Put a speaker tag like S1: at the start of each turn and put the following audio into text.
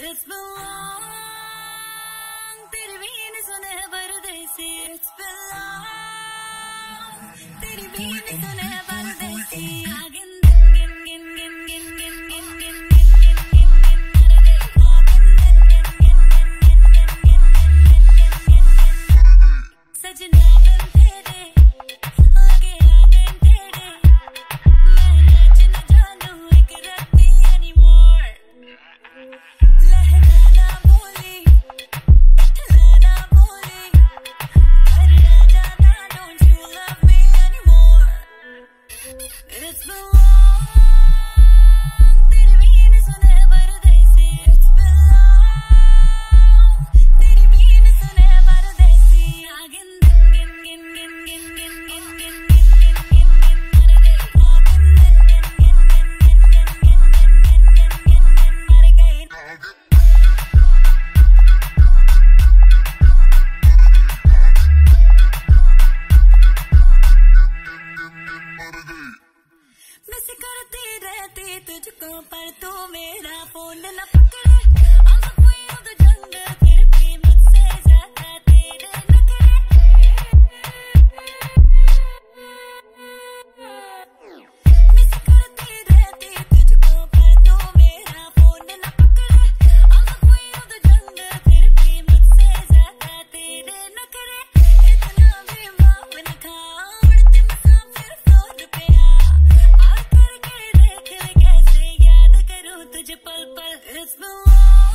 S1: It's been long, तेरी भी नहीं सुने परदेसी. It's been long, तेरी भी नहीं सुने परदेसी. सजना बन तेरे लगे आंगन तेरे मैं नाच न जानू एक राती anymore. लहराना बोली इठलाना बोली घर आ जाना don't you love me anymore. It's been long, तेरी भी नहीं सुने परदेसी. It's been long, तेरी भी नहीं सुने परदेसी. मिस करती रहती तुझको पर तू मेरा फोन न पकड़े. I'm the queen of the jungle फिर भी मुझसे ज्यादा तेरे नखरे. मिस करती रहती तुझको पर तू मेरा फोन न पकड़े. I'm the queen of the jungle फिर भी मुझसे ज्यादा तेरे नखरे. इतना भी माफ न खा उड़ती मुसाफिर फ्लोर पे आ करके देख ले कैसे याद करूं तुझे पल पल. It's been long.